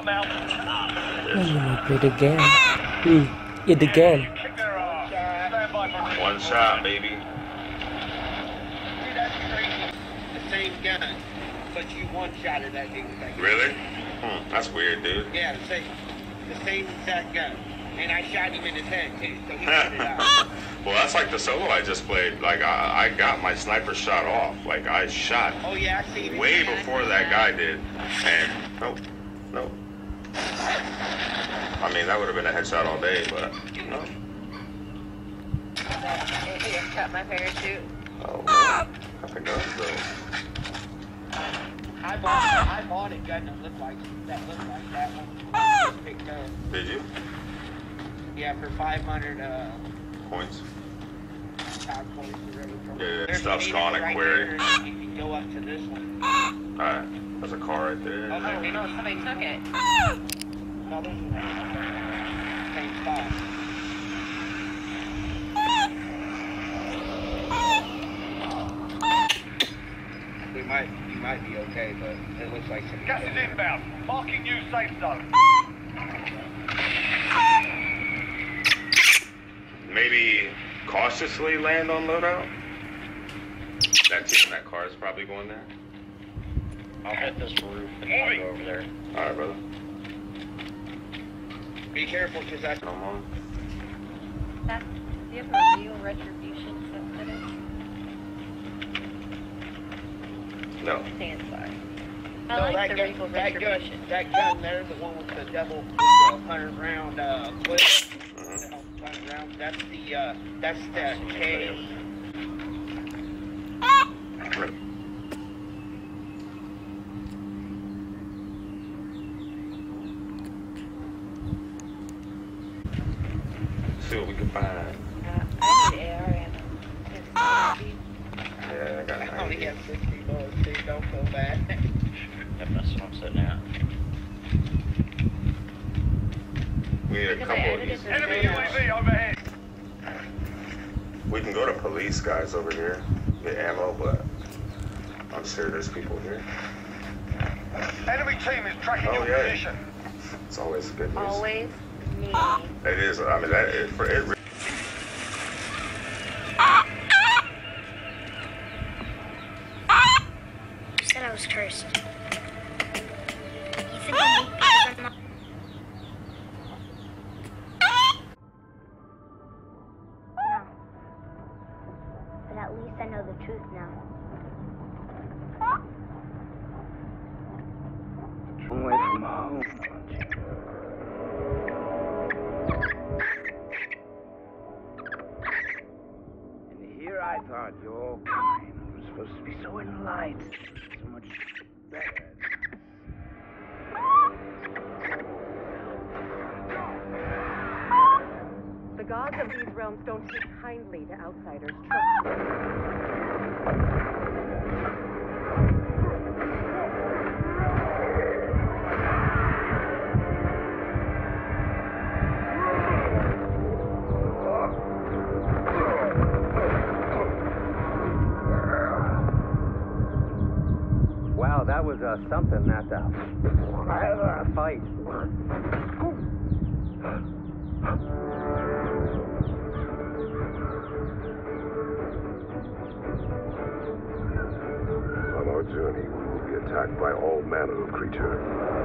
you might play the game. It again. One shot, baby. Dude, that's crazy. The same gun, but you one-shotted that dude. Really? That's weird, dude. Yeah, the same exact gun. And I shot him in his head, too, so he got it out. Well, that's like the solo I just played. Like, I got my sniper shot off. Like, I shot I see way before that guy did. And, nope. I mean, that would have been a headshot all day, but, no. He cut my parachute. Oh, man. Got the guns, though. I bought a gun that looked like that one. Just picked up. Did you? Yeah, for 500 Points? pound points or whatever. Yeah, There's stuff's a gone meter and right query. there, and you can go up to this one. Alright, there's a car right there. Oh, no, Somebody took it. no, there's one. Same spot. You might be okay, but it looks like some. Gas is inbound. Marking new safe zone. Maybe cautiously land on loadout? That team in that car is probably going there. I'll hit this roof and I'll go over there. Alright, brother. Be careful, because that's. Come on. Do you have a real retribution sensitive? No. Stand by. I No, like the that regal gun, retribution. that gun there, the one with the double 100-round clip. 100 rounds. That's the K. See what we can find. I need AR ammo. Yeah, I got I only 90. have 60 bullets, dude. Don't feel bad. Yep, that's what I'm sitting at. We need a couple of these. Enemy UAV overhead. We can go to police guys over here, get ammo, but I'm sure there's people here. Enemy team is tracking your yeah. position. It's always good news. Always me. It is. I mean, that is for it. Said I was cursed. You think I'm weak because I'm not? No. But at least I know the truth now. Away from home. And here I thought your kind was supposed to be so enlightened, so much better. The gods of these realms don't take kindly to outsiders. Trust me. Wow, that was something, that fight. On our journey, we will be attacked by all manner of creatures.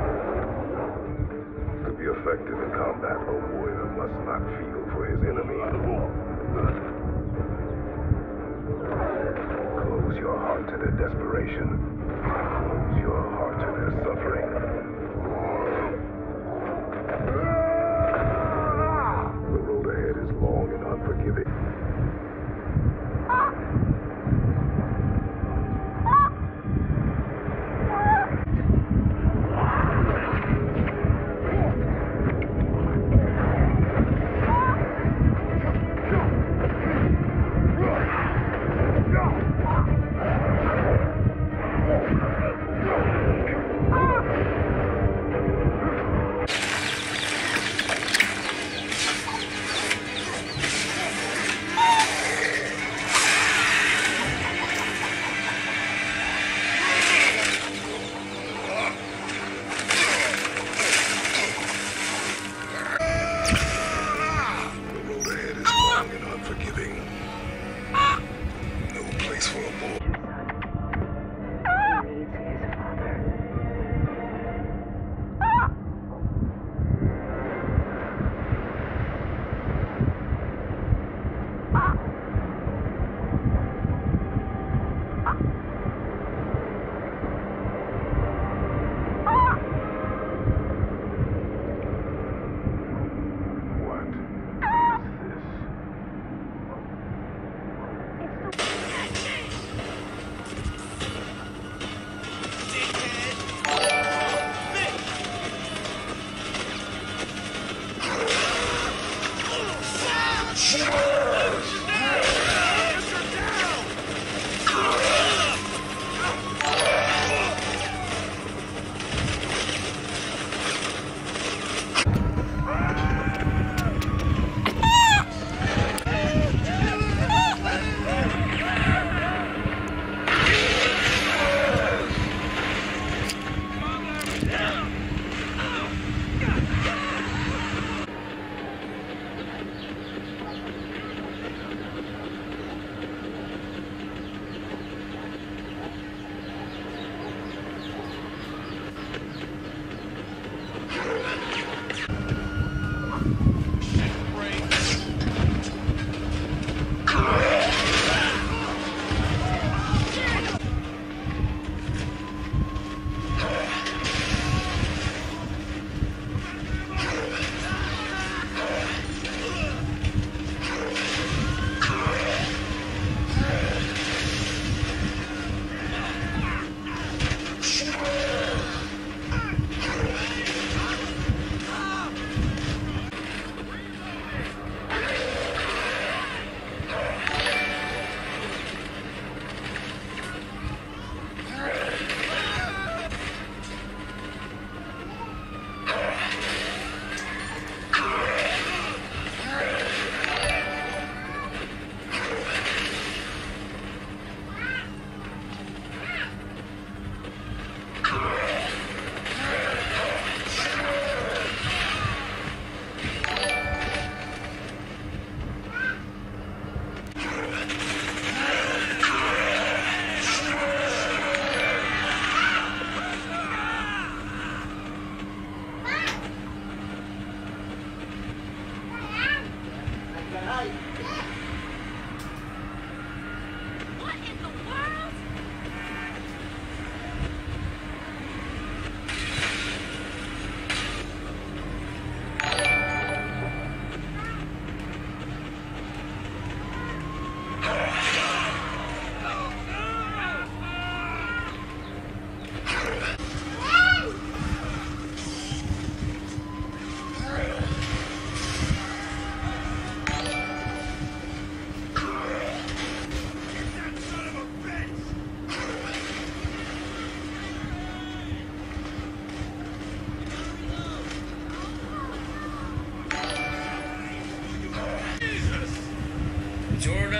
To be effective in combat, a warrior must not feel for his enemy. Close your heart to their desperation. Close your heart to their suffering. The road ahead is long and unforgiving.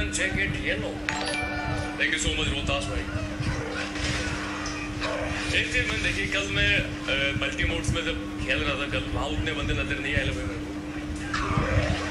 and check it yellow. Thank you so much, Rohtas भाई. एक चीज मैंने देखी कल मैं multi modes में जब खेल रहा था कल वहाँ उतने बंदे नजर नहीं आए मेरे को.